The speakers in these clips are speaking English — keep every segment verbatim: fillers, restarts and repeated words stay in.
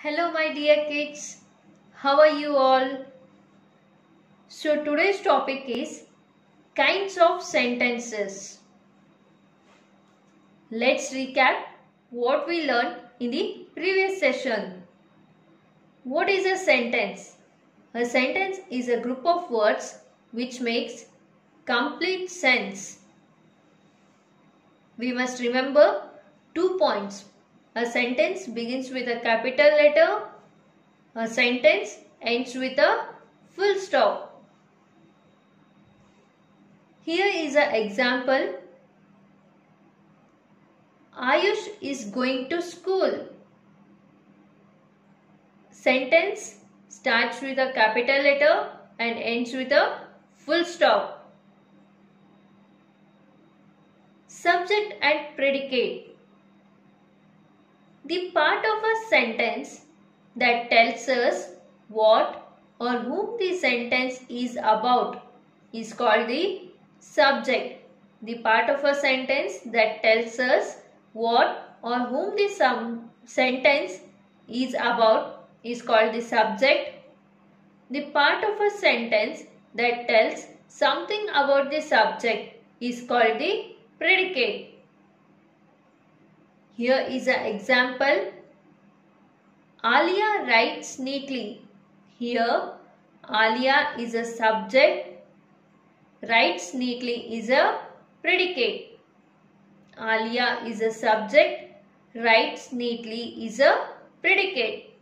Hello my dear kids, how are you all? So today's topic is kinds of sentences. Let's recap what we learned in the previous session. What is a sentence? A sentence is a group of words which makes complete sense. We must remember two points. A sentence begins with a capital letter. A sentence ends with a full stop. Here is an example. Ayush is going to school. Sentence starts with a capital letter and ends with a full stop. Subject and predicate. The part of a sentence that tells us what or whom the sentence is about is called the subject. The part of a sentence that tells us what or whom the sentence is about is called the subject. The part of a sentence that tells something about the subject is called the predicate. Here is an example. Alia writes neatly. Here, Alia is a subject. Writes neatly is a predicate. Alia is a subject. Writes neatly is a predicate.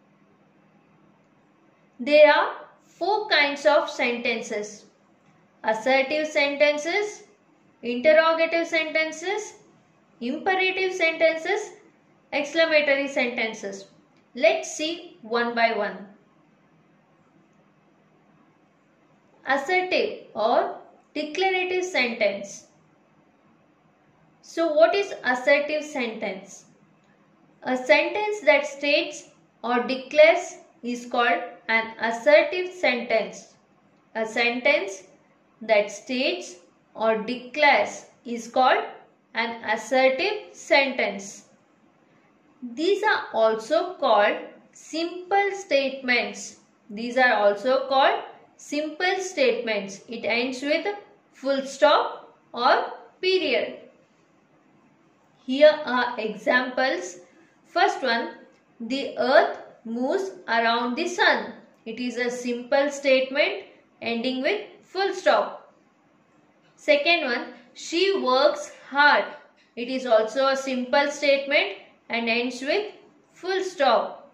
There are four kinds of sentences. Assertive sentences, interrogative sentences, imperative sentences, exclamatory sentences. Let's see one by one. Assertive or declarative sentence. So what is assertive sentence? A sentence that states or declares is called an assertive sentence. A sentence that states or declares is called an assertive sentence. These are also called simple statements. These are also called simple statements. It ends with full stop or period. Here are examples. First one, the earth moves around the sun. It is a simple statement ending with full stop. Second one, she works hard. It is also a simple statement and ends with full stop.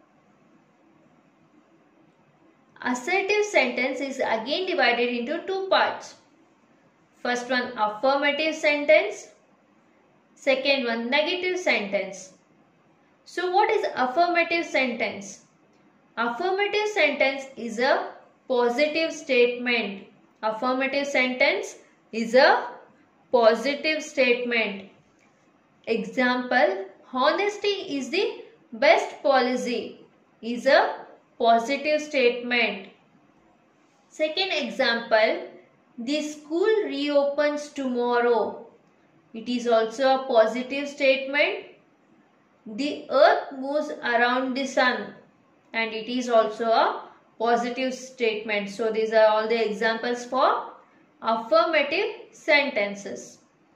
Assertive sentence is again divided into two parts. First one, affirmative sentence. Second one, negative sentence. So what is affirmative sentence? Affirmative sentence is a positive statement. Affirmative sentence is a positive statement. Example, honesty is the best policy is a positive statement. Second example, the school reopens tomorrow. It is also a positive statement. The earth moves around the sun and it is also a positive statement. So these are all the examples for affirmative sentences.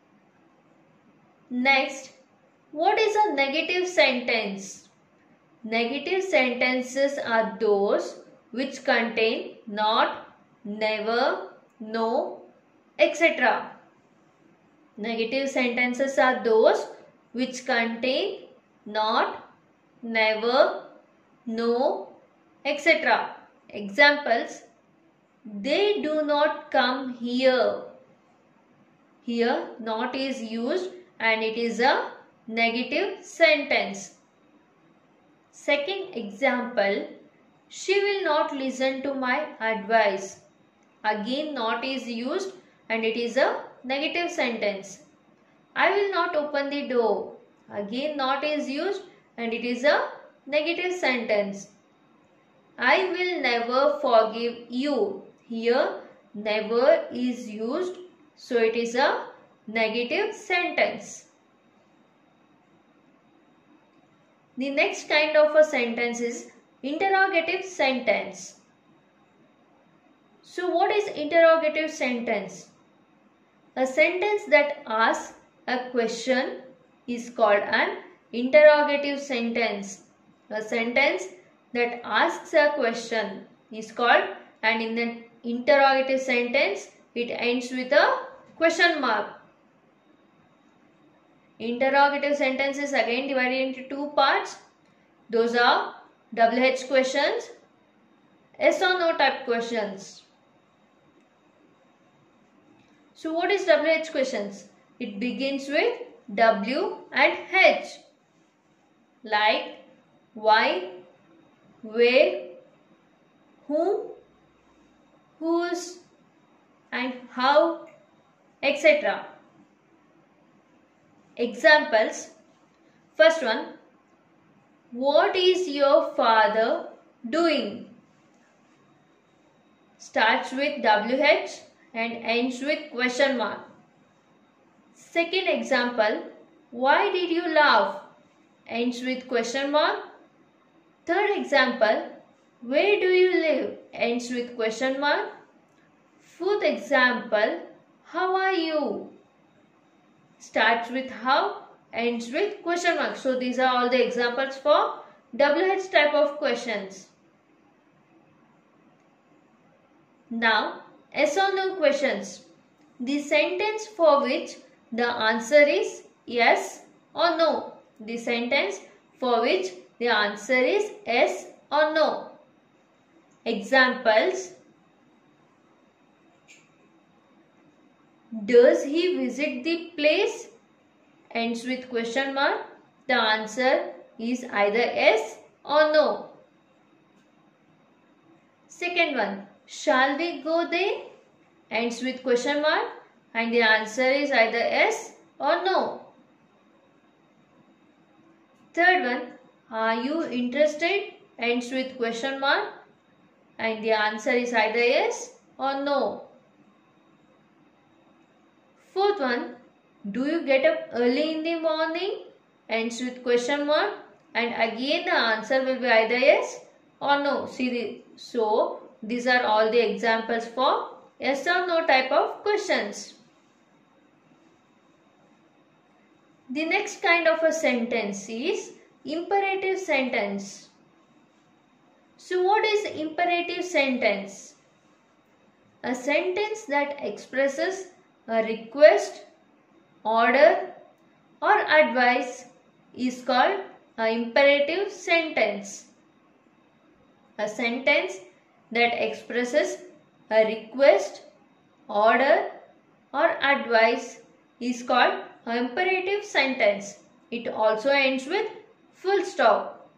Next, what is a negative sentence? Negative sentences are those which contain not, never, no, et cetera. Negative sentences are those which contain not, never, no, et cetera. Examples, they do not come here. Here, not is used and it is a negative sentence. Second example, she will not listen to my advice. Again, not is used and it is a negative sentence. I will not open the door. Again, not is used and it is a negative sentence. I will never forgive you. Here, never is used, so it is a negative sentence. The next kind of a sentence is interrogative sentence. So what is interrogative sentence? A sentence that asks a question is called an interrogative sentence. A sentence that asks a question is called, and in the interrogative sentence it ends with a question mark. Interrogative sentence is again divided into two parts. Those are W H questions, yes or no type questions. So what is W H questions? It begins with W and H, like why, where, whom, whose and how, et cetera. Examples. First one, what is your father doing? Starts with W H and ends with question mark. Second example, why did you laugh? Ends with question mark. Third example, where do you live? Ends with question mark. Fourth example, how are you? Starts with how, ends with question mark. So these are all the examples for W H type of questions. Now, yes or no questions. The sentence for which the answer is yes or no. The sentence for which the answer is yes or no. Examples. Does he visit the place? Ends with question mark. The answer is either yes or no. Second one, shall we go there? Ends with question mark and the answer is either yes or no. Third one, are you interested? Ends with question mark and the answer is either yes or no. Fourth one, do you get up early in the morning? Ends with question mark and again the answer will be either yes or no. See the, so these are all the examples for yes or no type of questions. The next kind of a sentence is imperative sentence. So what is imperative sentence? A sentence that expresses a request, order or advice is called an imperative sentence. A sentence that expresses a request, order or advice is called an imperative sentence. It also ends with full stop.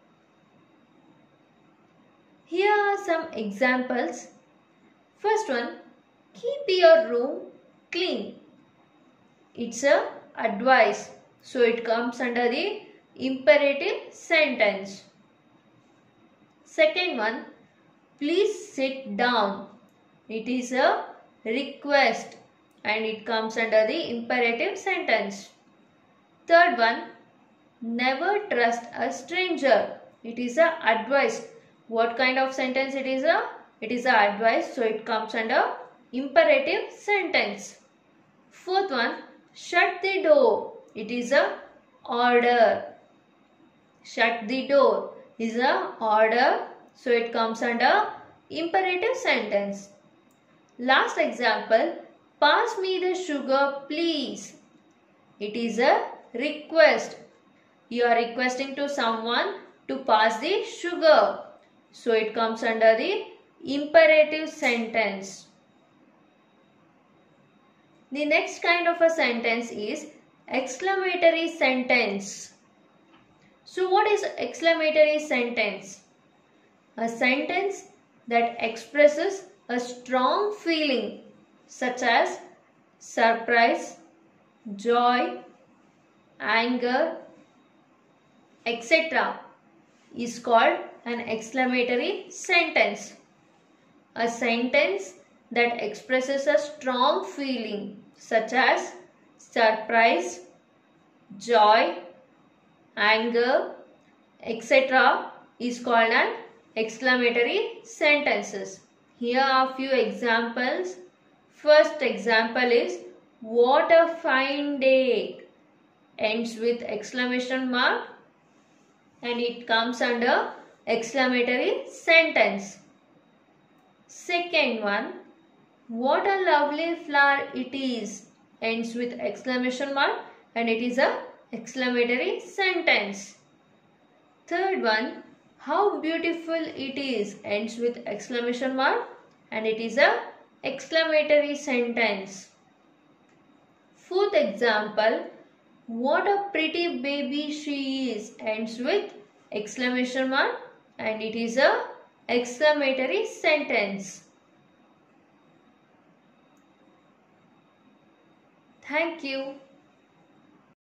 Here are some examples. First one, keep your room clean. It's a advice, so it comes under the imperative sentence. Second one, please sit down. It is a request and it comes under the imperative sentence. Third one, never trust a stranger. It is a advice. What kind of sentence it is a? It is a advice, so it comes under imperative sentence. Fourth one, shut the door. It is a order. Shut the door is a order, so it comes under imperative sentence. Last example, pass me the sugar please. It is a request. You are requesting to someone to pass the sugar, so it comes under the imperative sentence. The next kind of a sentence is exclamatory sentence. So what is exclamatory sentence? A sentence that expresses a strong feeling such as surprise, joy, anger, et cetera is called an exclamatory sentence. A sentence that expresses a strong feeling such as surprise, joy, anger, et cetera is called an exclamatory sentences. Here are few examples. First example is what a fine day, ends with exclamation mark and it comes under exclamatory sentence. Second one, what a lovely flower it is, ends with exclamation mark and it is a exclamatory sentence. Third one, how beautiful it is, ends with exclamation mark and it is a exclamatory sentence. Fourth example, what a pretty baby she is, ends with exclamation mark and it is a exclamatory sentence. Thank you.